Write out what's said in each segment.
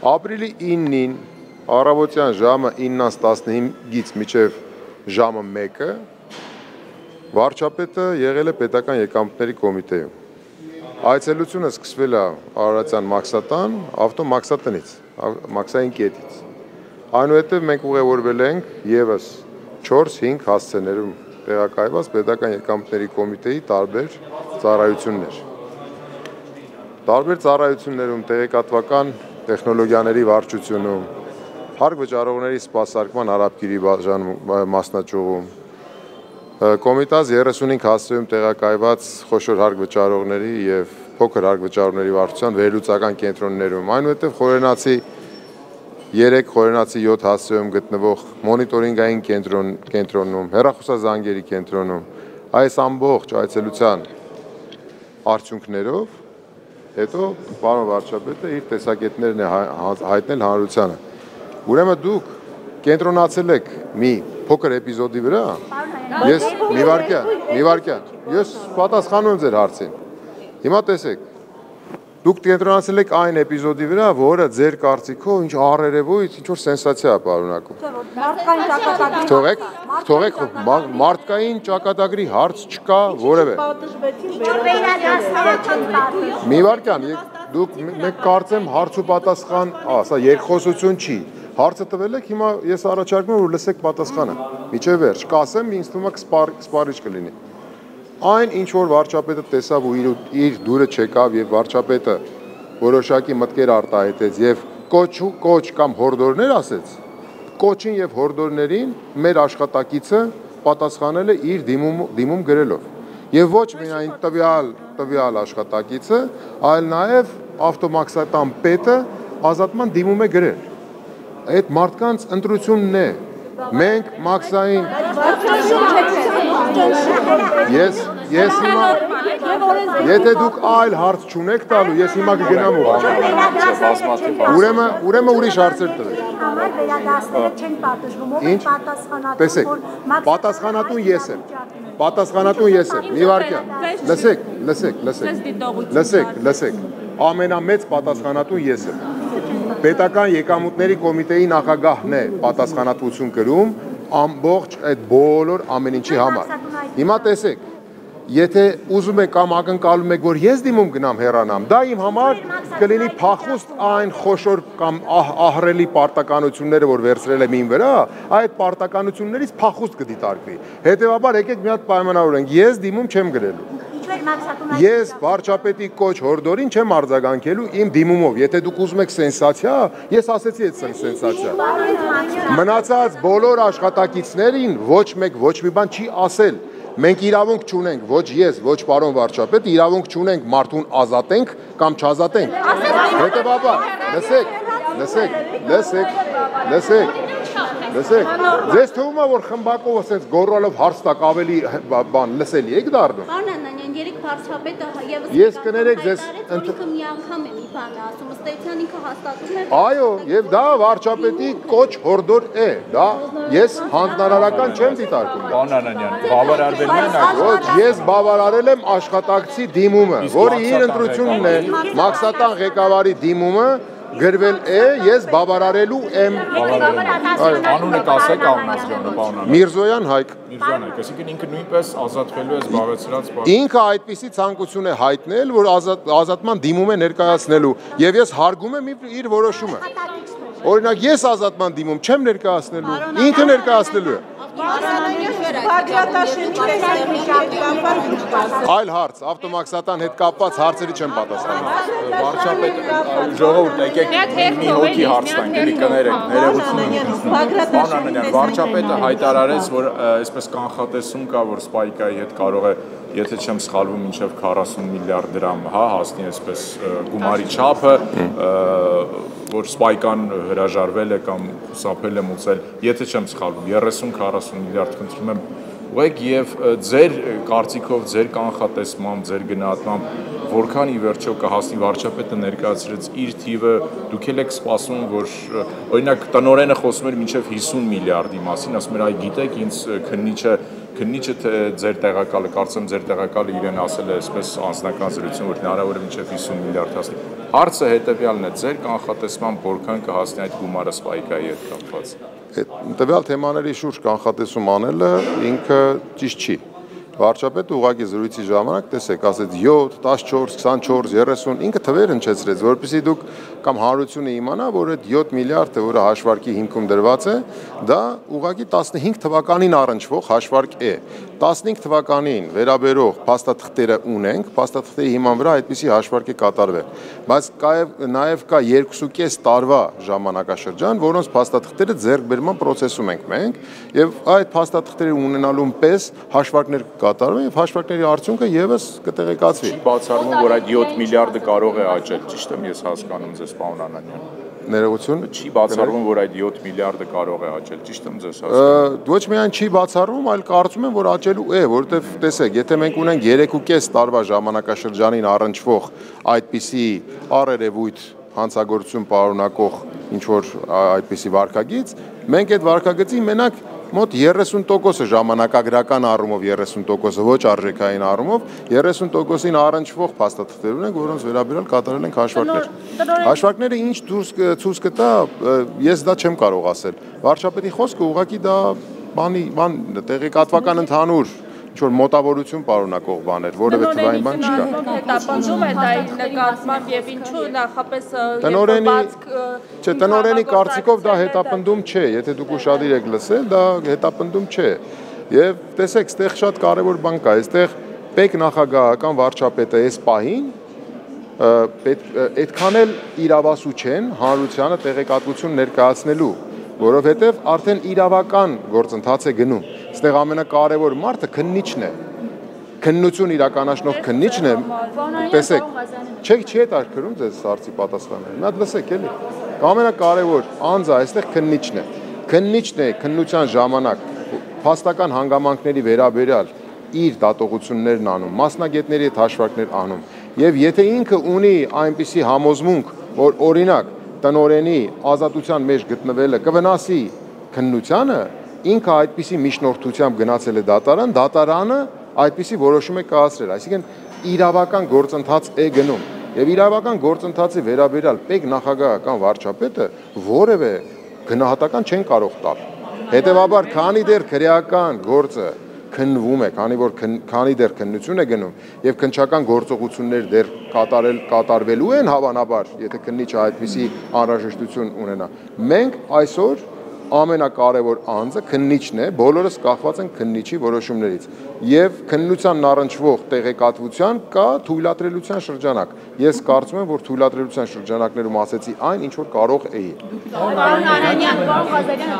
Ապրիլի 9-ին առավոտյան ժամը 9:15-ից մինչև ժամը 1-ը վարչապետը եղել է պետական եկամուտների կոմիտեում։ Այցելությունը սկսվել է Արարատյան Մաքսատան, ավտոմաքսատնից, մաքսային կետից։ Այնուհետև մենք ուղևորվել ենք եւս 4-5 հասցեներում տեղակայված պետական եկամուտների կոմիտեի տարբեր ծառայություններ։ Տարբեր ծառայություններում տեղեկատվական տեխնոլոգիաների վարչությունում, հարկ վճարողների սպասարկման արաբկիրի մասնաճյուղում, Կոմիտաս 35 հասցեում տեղակայված խոշոր հարկ վճարողների եւ փոքր հարկ վճարողների վարչության վերլուծական կենտրոններում, այնուհետև խորենացի 3 խորենացի 7 հասցեում գտնվող մոնիտորինգային կենտրոնում, հեռախոսազանգերի կենտրոնում, այս ամբողջ այցելության արդյունքներով հետո պարոն վարչապետը իր տեսակետներն է հայտնել հանրությանը։ Ուրեմն դուք կենտրոնացել եք մի փոքր էպիզոդի վրա, ես մի վարքյան, ես պատասխանում եմ ձեր հարցին։ Հիմա տեսեք, դուք կենտրոնացել եք այն էպիզոդի վրա, որը ձեր կարծիքով ինչ առերևույթ ինչ որ սենսացիա է պարունակում։ Թողեք, մարդկային ճակատագրի հարց չկա որևէ։ Մի վարքյան, դուք մենք կարծեմ հարց ու պատասխան, սա երկխոսություն չի։ Հարցը տվել եք, հիմա ես առաջարկում եմ որ լսեք պատասխանը։ Միջև վերջ, կասեմ, ինձ թվում է սպառիչ կլինի։ Այն ինչ որ վարչապետը տեսավ ու իր դուրը չեկավ եւ վարչապետը որոշակի մտքեր արտահայտեց եւ կոչ կամ հորդորներ ասեց, կոչին եւ հորդորներին մեր աշխատակիցը պատասխանել է իր դիմում գրելով։ Եվ ոչ միայն տվյալ աշխատակիցը, այլ նաեւ ավտոմաքսատան պետը ազատման դիմում է գրել։ Այդ մարդկանց ընտրությունն է։ Մենք մաքսային Ես հիմա եթե դուք այլ հարց չունեք տալու, ես հիմա կգնամ ուրեմն ուրիշ հարցեր տվեք։ Ինչ? Տեսեք, պատասխանատուն ես եմ։ Մի վարքյան։ Լսեք։ Ամենամեծ պատասխանատուն ես եմ։ Պետական եկամուտների կոմիտեի նախագահն է պատասխանատվություն կրում ամբողջ այդ բոլոր ամեն ինչի համար։ Հիմա տեսեք, եթե ուզում եք կամ ակնկալում եք, որ ես դիմում գնամ հեռանամ, դա իմ համար կլինի փախուստ այն խոշոր կամ ահռելի պարտականությունները, որ վերցրել եմ իմ վրա, այդ պարտականություններից փախուստ կդիտարկվի։ Հետևաբար եկեք մի հատ պայմանավորենք, ես դիմում չեմ գրելու։ Ես վարչապետի կոչ հորդորին չեմ արձագանքելու իմ դիմումով, եթե դուք ուզում եք սենսացիա, ես ասեցի այդ սենսացիա։ Մնացած բոլոր աշխատակիցներին ոչ մեկ ոչ մի բան չի ասել։ Մենք իրավունք չունենք, ոչ ես, ոչ պարոն վարչապետ, իրավունք չունենք մարդուն ազատենք կամ չազատենք։ Հետևաբար, լսեք, ձեզ թվում է, որ խմբակով ասենց գոռալով հարց տակ ավելի բան լսելի եք դառնում։ Պարոն Անանյան, երեք վարչապետը Ես կներեք ձեզ ինքը մի անգամ է մի բան ասում, ըստ էության ինքը հաստատում է։ Այո, եւ դա վարչապետի կոչ հորդոր է, դա ես հանձնարարական չեմ դիտարկում։ Պարոն Անանյան, բավարարվելն են այդ։ Ոչ, ես բավարարել եմ աշխատակցի դիմումը, որը իր ընտրությունն է, Մաքսատան ղեկավարի դիմումը գրվել է, ես բավարարելու եմ։ Անունը կասեք անունազգանը, պարոն Անանյան։ Միրզոյան Հայկ։ Միրզոյան Հայկ, այսինքն ինքը նույնպես ազատվելու է զբաղեցրած Ինքը այդպիսի ցանկություն է հայտնել, որ ազատման դիմում է ներկայացնելու, եւ ես հարգում եմ իր որոշումը։ Օրինակ ես ազատման դիմում չեմ ներկայացնելու, ինքը ներկայացնելու է։ Այլ հարց, ավտոմաքսատան հետ կապված հարցերի չեմ պատասխանում։ Վարչապետ ժողովուրդ եկեք մի հոգի հարց տանք, էլի կներեք, ներողություն։ Պարոն Անանյան, վարչապետը հայտարարեց, որ այսպես կանխատեսում կա, որ Սպայկայի հետ կարող է, եթե չեմ սխալվում, մինչև 40 միլիարդ դրամ հասնի այսպես գումարի չափը, որ Սպայկան հրաժարվել է կամ խուսափել է մուծել, եթե չեմ սխալվում, 30-40 միլիարդ խնդրում եմ ուղեք եւ ձեր կարծիքով, ձեր կանխատեսմամբ, ձեր գնահատմամբ որքան ի վերջո կհասնի վարչապետը ներկայացրեց իր թիվը, դուք եք սպասում, որ օրինակ տնօրենը խոսում էր մինչև 50 միլիարդի մասին, ասում էր այ գիտեք, ինձ քննիչը թե ձեր տեղակալը, կարծեմ ձեր տեղակալը իրեն ասել է այսպես անձնական զրույցում, որ հնարավոր է մինչև 50 միլիարդ հասնի։ Հարցը հետևյալն է, ձեր կանխատեսման որքան կհասնի այդ գումարը Spike-ի հետ կապված։ Տվյալ թեմաների շուրջ կանխատեսում անելը ինքը ճիշտ չի։ Վարչապետը ուղղակի զրույցի ժամանակ տեսեք, ասեց 7, 14, 24, 30, ինքը թվեր հնչեցրեց, որպեսզի դուք կամ հանրությունը իմանա, որ այդ 7 միլիարդը, որը հաշվարկի հիմքում դրված է, դա ուղղակի 15 թվականին առնչվող հաշվարկ է։ 15 թվականին վերաբերող փաստաթղթերը ունենք, փաստաթղթերի հիման վրա այդպիսի հաշվարկ է կատարվել։ Բայց նաև կա 2.5 տարվա ժամանակաշրջան, որոնց փաստաթղթերը ձեռքբերման process-ում ենք մենք, եւ այդ փաստաթղթերը ունենալուն պես հաշվարկներ կատարվում եւ հաշվարկների արդյունքը եւս կտեղեկացվի։ Բացառվում, որ այդ 7 միլիարդը կարող է աճել, ճիշտ եմ ես հասկանում ձեզ, պարոն Անանյան։ Ներողություն։ Չի բացառվում, որ այդ 7 միլիարդը կարող է աճել, ճիշտ եմ ձեզ հասկանում։ Ոչ միայն չի բացառվում, այլ կարծում եմ, որ աճելու է, որովհետեւ տեսեք, եթե մենք ունենք 3.5 տարվա ժամանակաշրջանին առնչվող այդպիսի առերևույթ հանցագործություն պարունակող ինչ որ այդպիսի վարկագիծ, մենք այդ վարկագծի մենակ մոտ 30%-ը ժամանակագրական առումով 30%-ը ոչ արժեքային առումով 30%-ին առնչվող փաստաթղթեր ունենք, որոնց վերաբերյալ կատարել ենք հաշվարկներ։ Հաշվարկները ինչ ցույց կտա, ես դա չեմ կարող ասել։ Վարչապետի խոսքը ուղղակի դա բան տեղեկատվական ընդհանուր ինչ-որ մոտավորություն պարունակող բաներ, որևէ թվային բան չկա։ Հետապնդում է դա նկատմամբ եւ ինչու նախապես տնօրենի կարծիքով դա հետապնդում չէ, եթե դուք ուշադիր եք լսել, դա հետապնդում չէ։ Եվ տեսեք, այստեղ շատ կարևոր բան կա, այստեղ պետք նախագահական վարչապետը այս պահին այդքան էլ իրավասու չեն հանրությանը տեղեկատվություն ներկայացնելու, որովհետև արդեն իրավական գործընթաց է գնում։ Այստեղ ամենակարևոր մարդը քննիչն է։ Քննություն իրականացնող քննիչն է։ Տեսեք, չի հետաքրքրում ձեզ հարցի պատասխանը։ Մի հատ լսեք էլի։ Ամենակարևոր անձը այստեղ քննիչն է։ Քննիչն է քննության ժամանակ փաստական հանգամանքների վերաբերյալ իր դատողություններն անում, մասնագետների հետ հաշվարկներ անում։ Եվ եթե ինքը ունի այնպիսի համոզմունք, որ օրինակ տնօրենի ազատության մեջ գտնվելը կվնասի քննությանը, ինքը այդպիսի միջնորդությամբ գնացել է դատարան, դատարանը այդպիսի որոշում է կայացրել, այսինքն իրավական գործընթաց է գնում եւ իրավական գործընթացի վերաբերյալ պետք նախագահական վարչապետը որևէ գնահատական չեն կարող տալ։ Հետևաբար, քանի դեռ քրեական գործը քննվում է, քանի դեռ քննություն է գնում եւ քննչական գործողություններ դեռ կատարվելու են հավանաբար, եթե քննիչը այդպիսի անհրաժեշտություն ունենա։ Մենք այսօր ամենակարևոր անձը քննիչն է, բոլորս կախված են քննիչի որոշումներից եւ քննությանն առնչվող տեղեկատվության կա թույլատրելիության շրջանակ։ Ես կարծում եմ, որ թույլատրելիության շրջանակներում ասեցի այն, ինչ որ կարող էի։ Պարոն Անանյան, պարոն Ղազարյանը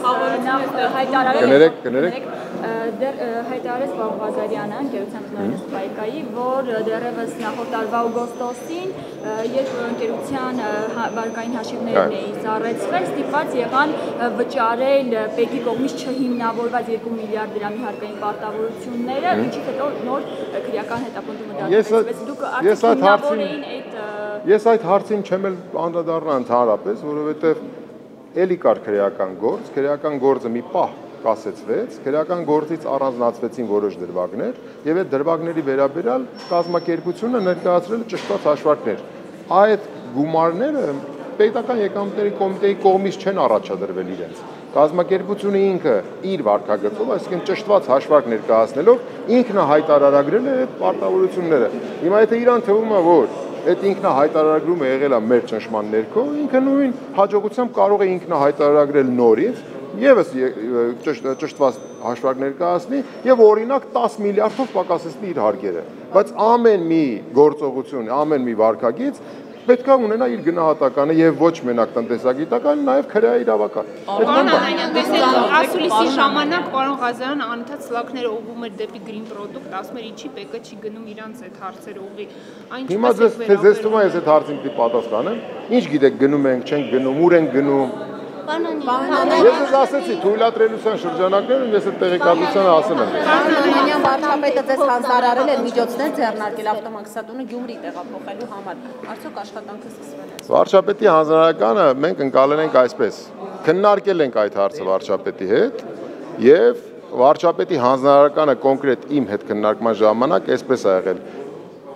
դեռևս հայտարարեց պարոն Ղազարյանը ընկերության տնօրեն Spike-ի, որ դեռևս նախորդ տարվա օգոստոսին, երբ ընկերության վարկային հաշիվներն էին ծառայեցվել, ստիպված եղան վճարել ՊԵԿ-ի կողմից չհիմնավորված 2 միլիարդ դրամի հարկային պարտավորությունները, ինչի հետո նոր քրեական հետապնդումը դատարկվեց։ Դուք արդյոք հիմնավոր էին այդ Ես այդ հարցին չեմ էլ անդրադառնա ընդհանրապես, որովհետև էլի կար քրեական գործը մի պահ կասեցվեց, քրեական գործից առանձնացվեցին որոշ դրվագներ եւ այդ դրվագների վերաբերյալ կազմակերպությունը ներկայացրել է ճշտված հաշվարկներ։ Այդ գումարները պետական եկամուտների կոմիտեի կողմից չեն առաջադրվել իրենց։ Կազմակերպությունը ինքը իր վարկագծով, այսինքն ճշտված հաշվարկ ներկայացնելով ինքնահայտարարագրել է այդ պարտավորությունները։ Հիմա եթե իրան թվում է, որ այդ ինքնահայտարարագրումը եղել է մեր ճնշման ներքո, ինքը նույն հաջողությամբ կարող է ինքնահայտարարագրել նորից եւս ճշտված հաշվարկ ներկայացնի եւ օրինակ 10 միլիարդով պակասեցնի իր հարկերը։ Բայց ամեն մի գործողություն, ամեն մի վարկագիծ պետք է ունենա իր գնահատականը եւ ոչ մենակ տնտեսագիտական, նաեւ քրեաիրավական։ Պարոն Անանյան, տեսեք, ասուլիսի ժամանակ պարոն Ղազարյանը անընդհատ սլաքները ուղղում էր դեպի green product, ասում էր ինչի ՊԵԿ-ը չի գնում իրանց այդ հարցերը ուղղի։ Հիմա ձեզ թվում է ես այդ հարցին պիտի պատասխանեմ։ Ինչ գիտեք, գնում ենք, չենք գնում, ուր ենք գնում։ Ես ես ասեցի, թույլատրելիության շրջանակներում ես այդ տեղեկատվությունը ասել եմ։ Անանյան վարչապետը ձեզ հանձնարարել էր միջոցներ ձեռնարկել ավտոմաքսատունը Գյումրի տեղափոխելու համար։ Արդյոք աշխատանքը սկսվել է։ Վարչապետի հանձնարարականը մենք ընկալել ենք այսպես։ Քննարկել ենք այդ հարցը վարչապետի հետ եւ վարչապետի հանձնարարականը կոնկրետ իմ հետ քննարկման ժամանակ այսպես ա եղել։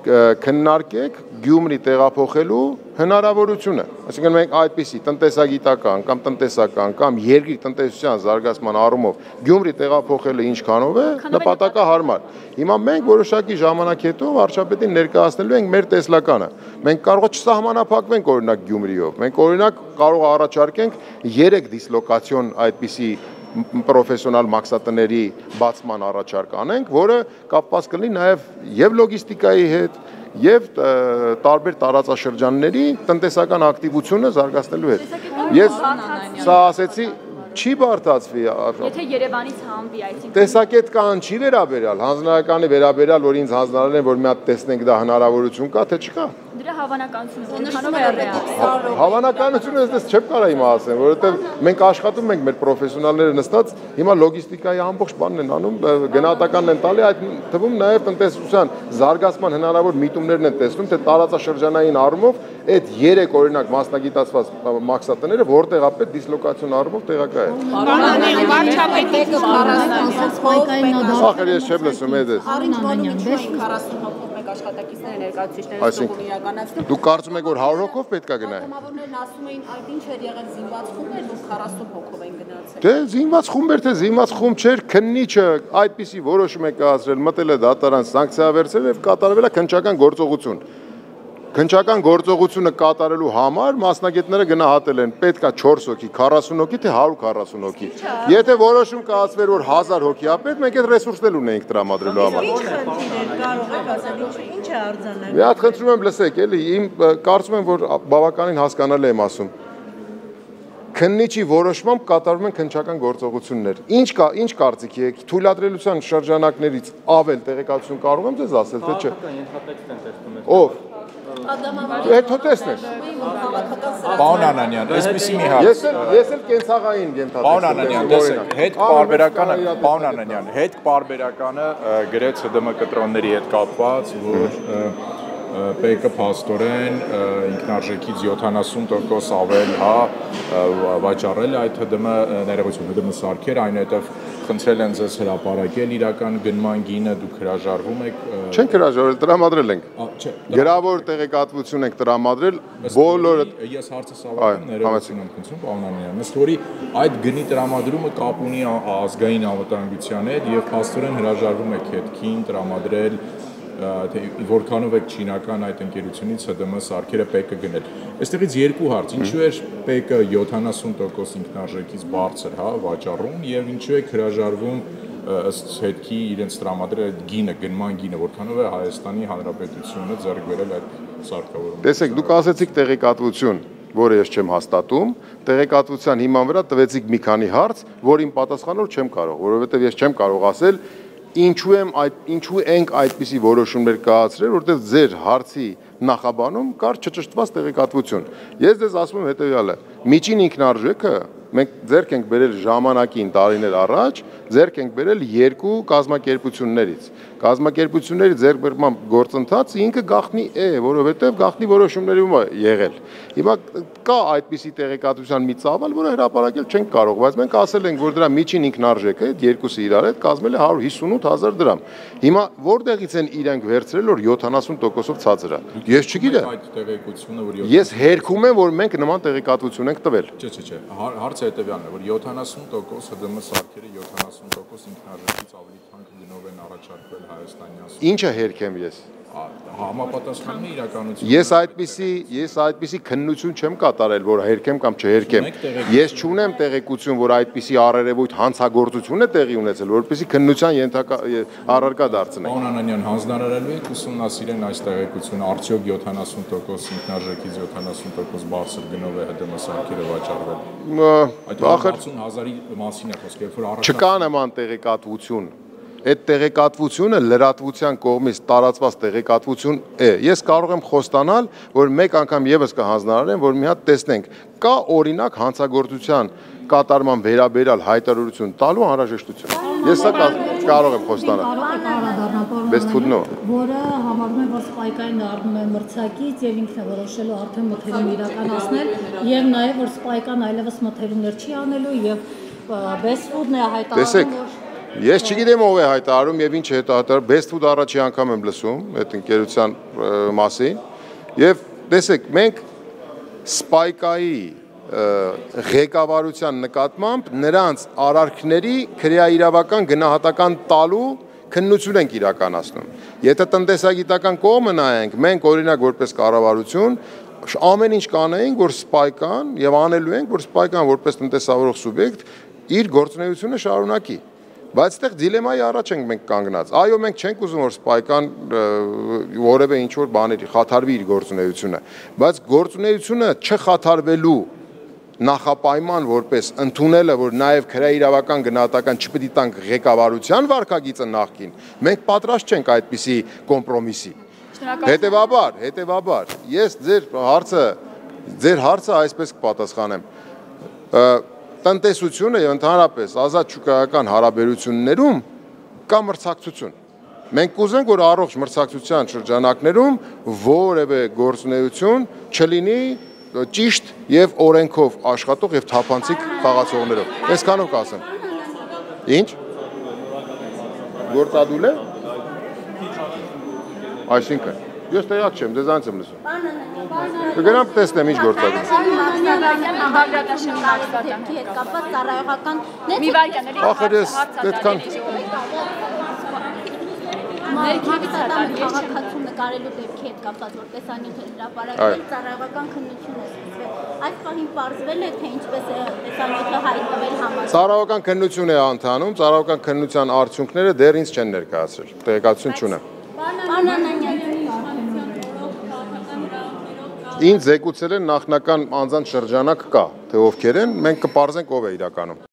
քննարկեք Գյումրի տեղափոխելու հնարավորությունը։ Այսինքն մենք այդպիսի տնտեսագիտական կամ տնտեսական կամ երկրի տնտեսության զարգացման առումով Գյումրի տեղափոխելը ինչքանով է նպատակահարմար։ Հիմա մենք որոշակի ժամանակ հետո վարչապետին ներկայացնելու ենք մեր տեսլականը։ Մենք կարող է չսահմանափակվենք օրինակ Գյումրիով։ Մենք օրինակ կարող առաջարկենք 3 դիսլոկացիոն այդպիսի պրոֆեսիոնալ մաքսատների բացման առաջարկ անենք, որը կապված կլինի նաև եւ լոգիստիկայի հետ, եւ տարբեր տարածաշրջանների տնտեսական ակտիվությունը զարգացնելու հետ։ Ես սա ասեցի, չի բարդացվի։ Եթե Երևանից հանվի, այսինքն տեսակետ կան չի վերաբերալ, հանձնարարականի վերաբերալ, որ ինձ հանձնարարել են, որ մի հատ տեսնենք դա հնարավորություն կա, թե չկա։ դրա հավանականությունը որքանով է ռեալ։ Հավանականությունը ես չեմ կարող հիմա ասեմ, որովհետև մենք աշխատում ենք մեր պրոֆեսիոնալները նստած, հիմա լոգիստիկայի ամբողջ բանն են անում, գնահատականն են տալի, այդ թվում նաև տնտեսության զարգացման հնարավոր միտումներն են տեսնում, թե տարածաշրջանային առումով այդ 3 օրինակ մասնագիտացված մաքսատները որտեղ է պետք դիսլոկացիոն առումով տեղակայել։ Պարոն վարչապետի Ախր ես չեմ լսում այդ ես։ Առինջ բանում ինչու են 40 հոգով մեկ աշխատակիցները ներկայացուցիչները ստուգում իրականացնում։ Դու կարծում ես որ 100 հոգով պետք է գնային։ Համավորներն ասում էին այդ ինչ էր եղել զինված խումբեր, որ 40 հոգով են գնացել։ Դե զինված խումբ էր, թե զինված խումբ չէր, քննիչը այդպիսի որոշում է կայացրել, մտել է դատարան, սանկցիա վերցրել եւ կատարվել է քննչական գործողություն։ Քննչական գործողությունը կատարելու համար մասնագետները գնահատել են պետքա 4 հոգի, 40 հոգի, թե 140 հոգի։ Եթե որոշում կայացվեր, որ 1000 հոգի է պետք, մենք այդ ռեսուրսներ ունենք տրամադրելու համար։ Կարող եք ասել ինչ է արձանագրել։ Մի հատ խնդրում եմ լսեք, էլի, իմ կարծում եմ, որ բավականին հասկանալի եմ ասում։ Քննիչի որոշմամբ կատարվում են քննչական գործողություններ։ Ինչ կարծիքի եք, թույլատրելիության շրջանակներից ավել տեղեկատվություն կարող եմ ձեզ ասել, թե չէ։ Ով Հետո տեսնես։ Պարոն Անանյան, այսպեսի մի հարց։ Ես էլ կենցաղային ենթադրում եմ։ Պարոն Անանյան, տեսեք, հետ պարբերականը, պարոն Անանյան, հետ պարբերականը գրեց ՀԴՄ կտրոնների հետ կապված, որ ՊԿ փաստորեն ինքնարժեքից 70% ավել վաճառել այդ ՀԴՄ ներողություն, ՀԴՄ սարքերը, այնուհետև խնդրել են ձեզ հրապարակել իրական գնման գինը, դուք հրաժարվում եք։ Չենք հրաժարվել, տրամադրել ենք։ Գրավոր տեղեկատվություն ենք տրամադրել, բոլորը ես հարցս ավարտեմ, ներողություն եմ խնդրում, պարոն Անանյան, ըստ որի այդ գնի տրամադրումը կապ ունի ազգային անվտանգության հետ եւ փաստորեն հրաժարվում եք հետքին տրամադրել որքանով եք չինական այդ ընկերությունից ՀԴՄ սարքերը ՊԿ գնել։ Այստեղից երկու հարց, ինչու է ՊԿ 70% ինքնարժեքից բարձր, հա, վաճառում եւ ինչու է հրաժարվում ըստ հետքի իրենց տրամադրել այդ գինը, գնման գինը, որքանով է Հայաստանի Հանրապետությունը ձեռք բերել այդ սարքավորումը։ Տեսեք, դուք ասացիք տեղեկատվություն, որը ես չեմ հաստատում, տեղեկատվության հիման վրա տվեցիք մի քանի հարց, որին պատասխանել չեմ կարող, որովհետեւ ես չեմ կարող ասել ինչու ենք այդպիսի որոշումներ կայացրել, որտեղ ձեր հարցի նախաբանում կար չճշտված տեղեկատվություն։ Ես ձեզ ասում եմ հետևյալը. միջին ինքնարժեքը մենք ձեռք ենք բերել ժամանակին տարիներ առաջ, ձեռք ենք բերել 2 կազմակերպություններից։ Կազմակերպությունների ձեռքբերման գործընթացը ինքը գաղտնի է, որովհետև գաղտնի որոշումներում է եղել։ Հիմա կա այդպիսի տեղեկատվության մի ծավալ, որը հրապարակել չենք կարող, բայց մենք ասել ենք, որ դրա միջին ինքնարժեքը այդ երկուսը իրար հետ կազմել է 158,000 դրամ։ Հիմա որտեղից են իրենք վերցրել, որ 70%-ով ցածր է։ Ես չգիտեմ։ Այդ տեղեկությունը, որ Ես հերքում եմ, որ մենք նման տեղեկատվություն ենք տվել։ Չէ, հարցը հետևյալն է, որ 70% ՀԴՄ սարքերը 70% ինքնարժեքից ավելի թանկ գնով են առաջարկվել հայաստանյան։ Ինչը հերքեմ ես։ Համապատասխանում է իրականություն։ Ես այդպիսի քննություն չեմ կատարել, որ հերքեմ կամ չհերքեմ։ Ես չունեմ տեղեկություն, որ այդպիսի առերևույթ հանցագործություն է տեղի ունեցել, որպեսզի քննության առարկա դարձնենք։ Պարոն Անանյան, հանձնարարելու եք ուսումնասիրեն այս տեղեկությունը, արդյոք 70% ինքնարժեքից 70% բարձր գնով է ՀԴՄ սարքերը վաճառվել։ Այդ 60,000-ի մասին է խոսքը, երբ որ Չկա նման տեղեկատվություն։ Այդ տեղեկատվությունը լրատվության կողմից տարածված տեղեկատվություն է։ Ես կարող եմ խոստանալ, որ մեկ անգամ եւս կհանձնարարեմ, որ մի հատ տեսնենք, կա օրինակ հանցագործության կատարման վերաբերյալ հայտարարություն տալու անհրաժեշտություն։ Ես սա կարող եմ խոստանալ։ Որը համարում է, որ Սպայկային դառնում է մրցակից եւ ինքն է որոշելու արդեն մթերում իրականացնել եւ նաեւ որ Սպայկան այլևս մթերումներ չի անելու եւ Bestfood-ն է հայտարարում, որ Ես չգիտեմ ով է հայտարարում եւ ինչ է հայտարարում, Bestfood առաջի անգամ եմ լսում այդ ընկերության մասին եւ տեսեք մենք Spike-ի ղեկավարության նկատմամբ նրանց արարքների քրեաիրավական գնահատական տալու քննություն ենք իրականացնում։ Եթե տնտեսագիտական կողմը նայենք, մենք օրինակ որպես կառավարություն ամեն ինչ կանենք, որ Spike-ան եւ անելու ենք, որ Spike-ան որպես տնտեսավարող սուբյեկտ իր գործունեությունը շարունակի։ Բայց այդտեղ դիլեմայի առաջ ենք մենք կանգնած։ Այո, մենք չենք ուզում որ Spike-ան որևէ ինչ որ բաների խաթարվի իր գործունեությունը, բայց գործունեությունը չխաթարվելու նախապայման որպես ընդունելը, որ նաև քրեաիրավական գնահատական չպետք է տանք ղեկավարության վարկագիծը նախքին, մենք պատրաստ չենք այդպիսի կոմպրոմիսի։ Հետևաբար, ես ձեր հարցը այսպես կպատասխանեմ։ Տնտեսությունը եւ ընդհանրապես ազատ շուկայական հարաբերություններում կա մրցակցություն։ Մենք կուզենք, որ առողջ մրցակցության շրջանակներում որևէ գործունեություն չլինի ճիշտ եւ օրենքով աշխատող եւ թափանցիկ խաղացողներով։ Այսքանով կասեմ։ Ինչ։ Գործադուլ է։ Այսինքն, ես տեղյակ չեմ, դեզանից եմ լսում։ Կգնամ տեսնեմ ինչ գործադուլ է։ Կապված ծառայողական մի վարքյաների այդքան քաղաքացու նկարելու դեպքի հետ կապված որ տեսանյութը հրապարակել ծառայողական քննություն է սկսվել։ Այս պահին պարզվել է թե ինչպես է տեսանյութը հայտնվել համաձայն։ Ծառայողական քննություն է ընթանում, ծառայողական քննության արդյունքները դեռ ինձ չեն ներկայացրել։ Տեղեկատվություն չունեմ։ Ինձ զեկուցել են նախնական անձանց շրջանակ կա, թե ովքեր են, մենք կպարզենք ով է իրականում։